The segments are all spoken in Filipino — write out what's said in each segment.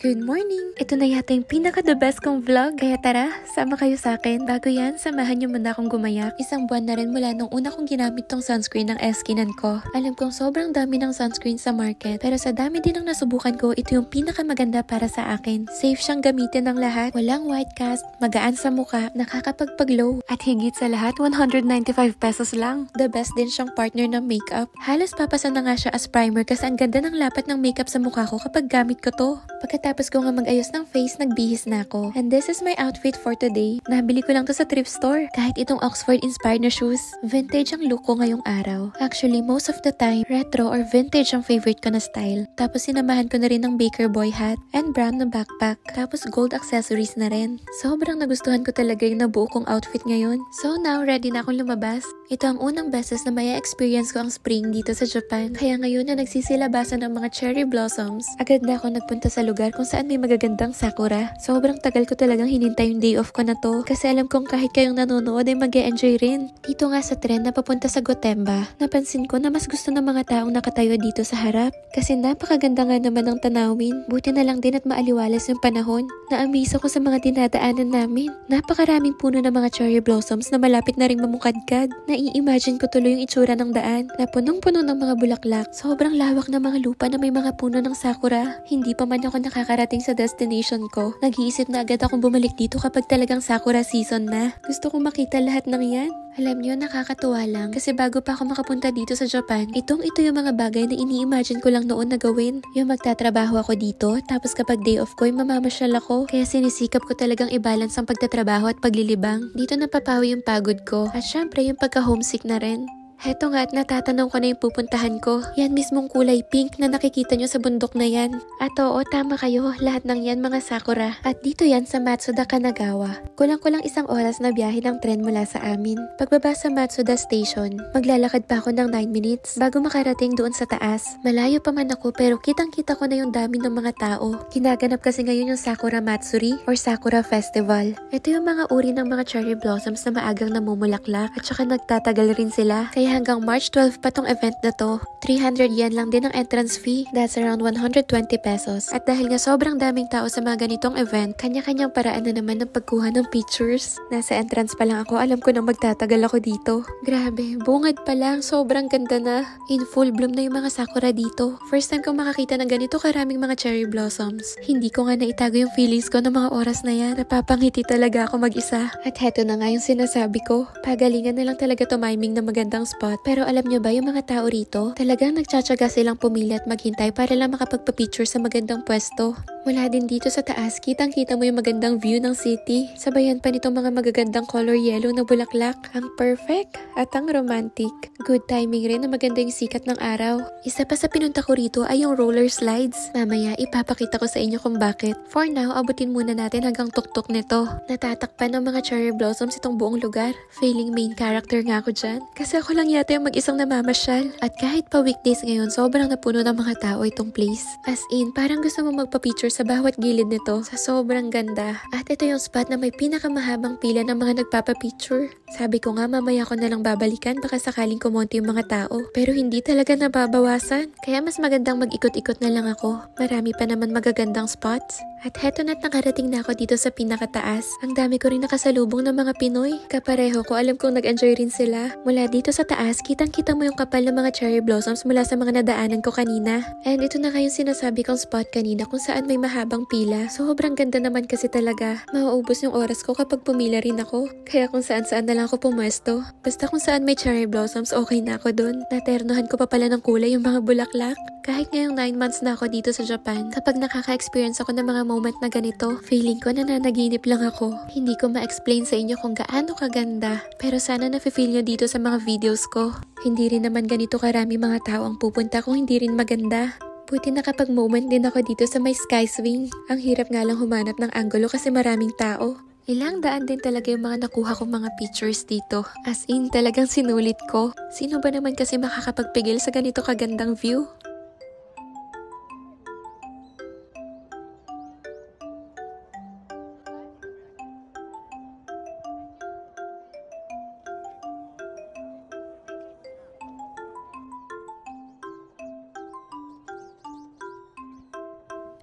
Good morning! Ito na yata yung pinaka-the best kong vlog, kaya tara, sama kayo sa akin. Bago yan, samahan niyo muna akong gumayak. Isang buwan na rin mula nung una kong ginamit tong sunscreen ng Eskinan ko. Alam kong sobrang dami ng sunscreen sa market, pero sa dami din ng nasubukan ko, ito yung pinaka-maganda para sa akin. Safe siyang gamitin ng lahat, walang white cast, magaan sa muka, nakakapagpaglow, at higit sa lahat, 195 pesos lang. The best din siyang partner ng makeup. Halos papasa na nga siya as primer kasi ang ganda ng lapat ng makeup sa mukha ko kapag gamit ko to. Pagkatapos ko nga mag-ayos ng face, nagbihis na ako. And this is my outfit for today. Nabili ko lang to sa thrift store. Kahit itong Oxford-inspired na shoes, vintage ang look ko ngayong araw. Actually, most of the time, retro or vintage ang favorite ko na style. Tapos sinamahan ko na rin ng baker boy hat and brown na backpack. Tapos gold accessories na rin. Sobrang nagustuhan ko talaga yung nabuo kong outfit ngayon. So now, ready na akong lumabas. Ito ang unang beses na maya experience ko ang spring dito sa Japan. Kaya ngayon na nagsisilabasan ng mga cherry blossoms, agad na ako nagpunta sa lugar kung saan may magagandang sakura. Sobrang tagal ko talagang hinintay yung day off ko na to kasi alam kong kahit kayong nanonood ay mag-e-enjoy rin. Dito nga sa tren na papunta sa Gotemba, napansin ko na mas gusto ng mga taong nakatayo dito sa harap kasi napakaganda nga naman ng tanawin. Buti na lang din at maaliwalas yung panahon. Naamiso ko sa mga dinadaanan namin. Napakaraming puno ng mga cherry blossoms na malapit na ring mamukadkad. Nai-imagine ko tuloy yung itsura ng daan na punong-puno ng mga bulaklak. Sobrang lawak ng mga lupa na may mga puno ng sakura. Hindi pa man ako nakakarating sa destination ko. Nag-iisip na agad akong bumalik dito kapag talagang sakura season na. Gusto kong makita lahat ng yan. Alam niyo, nakakatuwa lang kasi bago pa ako makapunta dito sa Japan, ito yung mga bagay na ini-imagine ko lang noon na gawin. Yung magtatrabaho ako dito, tapos kapag day off ko, mamamasyal ako. Kaya sinisikap ko talagang i-balance ang pagtatrabaho at paglilibang. Dito napapawi yung pagod ko. At syempre, yung pagka-homesick na rin. Heto nga at natatanong ko na yung pupuntahan ko. Yan mismong kulay pink na nakikita nyo sa bundok na yan. At oo, tama kayo. Lahat ng yan mga sakura. At dito yan sa Matsuda, Kanagawa. Kulang-kulang isang oras na biyahe ng tren mula sa amin. Pagbaba sa Matsuda Station, maglalakad pa ako ng 9 minutes bago makarating doon sa taas. Malayo pa man ako pero kitang-kita ko na yung dami ng mga tao. Ginaganap kasi ngayon yung Sakura Matsuri or Sakura Festival. Ito yung mga uri ng mga cherry blossoms na maagang namumulaklak at saka nagtatagal rin sila. Kaya hanggang March 12 pa tong event na to. 300 yen lang din ang entrance fee. That's around 120 pesos. At dahil nga sobrang daming tao sa mga ganitong event, kanya-kanyang paraan na naman ng pagkuha ng pictures. Nasa entrance pa lang ako, alam ko na magtatagal ako dito. Grabe, bungad pa lang, sobrang ganda na. In full bloom na yung mga sakura dito. First time kong makakita ng ganito karaming mga cherry blossoms. Hindi ko nga naitago yung feelings ko ng mga oras na yan. Napapangiti talaga ako mag-isa. At heto na nga yung sinasabi ko. Pagalingan na lang talaga tumiming na magandang spot. Pero alam nyo ba yung mga tao rito? Talagang nagtsatsaga silang pumili at maghintay para lang makapagpa-picture sa magandang pwesto. Mula din dito sa taas, kitang-kita mo yung magandang view ng city. Sabayan pa nitong mga magagandang color yellow na bulaklak. Ang perfect at ang romantic. Good timing rin na maganda yung sikat ng araw. Isa pa sa pinunta ko rito ay yung roller slides. Mamaya ipapakita ko sa inyo kung bakit. For now, abutin muna natin hanggang tuktok nito. Natatakpan ng mga cherry blossoms itong buong lugar. Feeling main character nga ako dyan. Kasi ako lang yata yung mag-isang namamasyal. At kahit pa weekdays ngayon, sobrang napuno ng mga tao itong place. As in, parang gusto mo magpa-picture sa bawat gilid nito sa sobrang ganda. At ito yung spot na may pinakamahabang pila ng mga nagpapapicture. Sabi ko nga mamaya ko na lang babalikan baka sakaling kumonti yung mga tao. Pero hindi talaga nababawasan. Kaya mas magandang mag-ikot-ikot na lang ako. Marami pa naman magagandang spots. At heto na't nakarating na ako dito sa pinakataas. Ang dami ko rin nakasalubong ng mga Pinoy. Kapareho ko, alam kong nag-enjoy rin sila. Mula dito sa taas, kitang-kita mo yung kapal ng mga cherry blossoms mula sa mga nadaanan ko kanina. And ito na nga yung sinasabi kong spot kanina kung saan may mahabang pila. Sobrang ganda naman kasi talaga. Mauubos yung oras ko kapag pumila rin ako. Kaya kung saan-saan na lang ako pumwesto. Basta kung saan may cherry blossoms, okay na ako dun. Naternohan ko pa pala ng kulay yung mga bulaklak. Kahit ngayong 9 months na ako dito sa Japan, kapag nakaka-experience ako ng mga moment na ganito, feeling ko na nananaginip lang ako. Hindi ko ma-explain sa inyo kung gaano kaganda. Pero sana nafe-feel nyo dito sa mga videos ko. Hindi rin naman ganito karami mga tao ang pupunta kung hindi rin maganda. Buti nakapag-moment din ako dito sa may sky swing. Ang hirap nga lang humanap ng angulo kasi maraming tao. Ilang daan din talaga yung mga nakuha kong mga pictures dito. As in, talagang sinulit ko. Sino ba naman kasi makakapagpigil sa ganito kagandang view?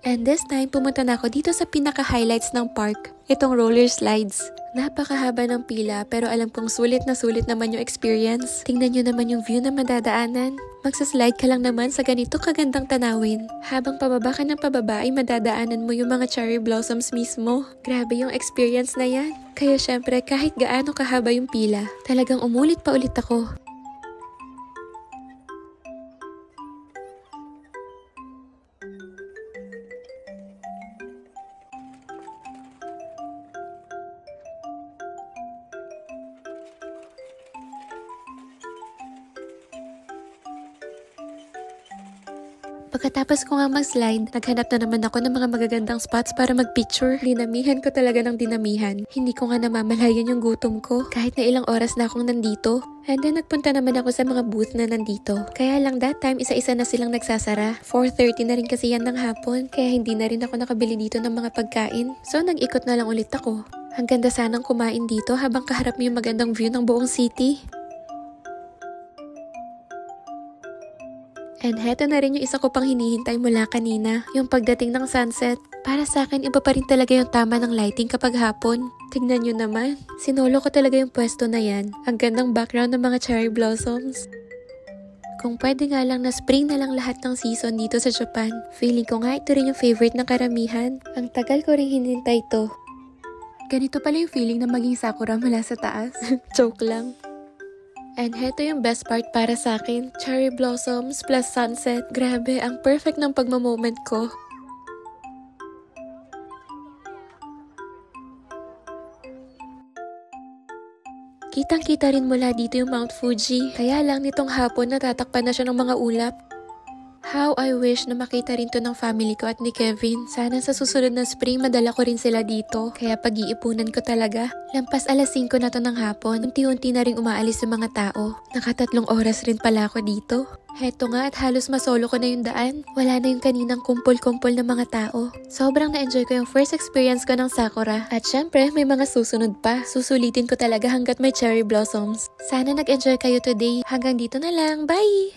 And this time, pumunta na ako dito sa pinaka-highlights ng park. Itong roller slides. Napakahaba ng pila pero alam kong sulit na sulit naman yung experience. Tingnan nyo naman yung view na madadaanan. Magsaslide ka lang naman sa ganito kagandang tanawin. Habang pababa ka ng pababa ay madadaanan mo yung mga cherry blossoms mismo. Grabe yung experience na yan. Kaya syempre kahit gaano kahaba yung pila, talagang umulit pa ulit ako. Pagkatapos ko nga mag-slide, naghanap na naman ako ng mga magagandang spots para mag-picture. Dinamihan ko talaga ng dinamihan. Hindi ko nga namamalayan yung gutom ko kahit na ilang oras na akong nandito. And then nagpunta naman ako sa mga booth na nandito. Kaya lang that time, isa-isa na silang nagsasara. 4:30 na rin kasi yan ng hapon, kaya hindi na rin ako nakabili dito ng mga pagkain. So nag-ikot na lang ulit ako. Ang ganda sanang kumain dito habang kaharap mo yung magandang view ng buong city. And heto na rin yung isa ko pang hinihintay mula kanina, yung pagdating ng sunset. Para sa akin, iba pa rin talaga yung tama ng lighting kapag hapon. Tignan nyo naman, sinolo ko talaga yung pwesto na yan. Ang gandang background ng mga cherry blossoms. Kung pwede nga lang na spring na lang lahat ng season dito sa Japan. Feeling ko nga ito rin yung favorite ng karamihan. Ang tagal ko rin hinintay to. Ganito pala yung feeling na maging Sakura mula sa taas. Joke lang. And heto yung best part para sa akin. Cherry blossoms plus sunset. Grabe, ang perfect ng pagmamoment ko. Kitang-kita rin mula dito yung Mount Fuji. Kaya lang nitong hapon natatakpan na siya ng mga ulap. How I wish na makita rin to ng family ko at ni Kevin. Sana sa susunod na spring madala ko rin sila dito. Kaya pag-iipunan ko talaga. Lampas alas 5 na to ng hapon. Unti-unti na rin umaalis yung mga tao. Naka3 oras rin pala ako dito. Heto nga at halos masolo ko na yung daan. Wala na yung kaninang kumpol-kumpol na mga tao. Sobrang na-enjoy ko yung first experience ko ng Sakura. At syempre, may mga susunod pa. Susulitin ko talaga hanggat may cherry blossoms. Sana nag-enjoy kayo today. Hanggang dito na lang. Bye!